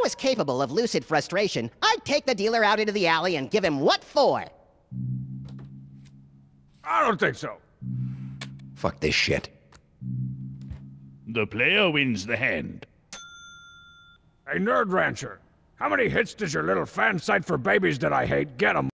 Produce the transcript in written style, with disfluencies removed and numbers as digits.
was capable of lucid frustration, I'd take the dealer out into the alley and give him what for. I don't think so. Fuck this shit. The player wins the hand. Hey, Nerd Rancher, how many hits does your little fan site for babies that I hate get 'em?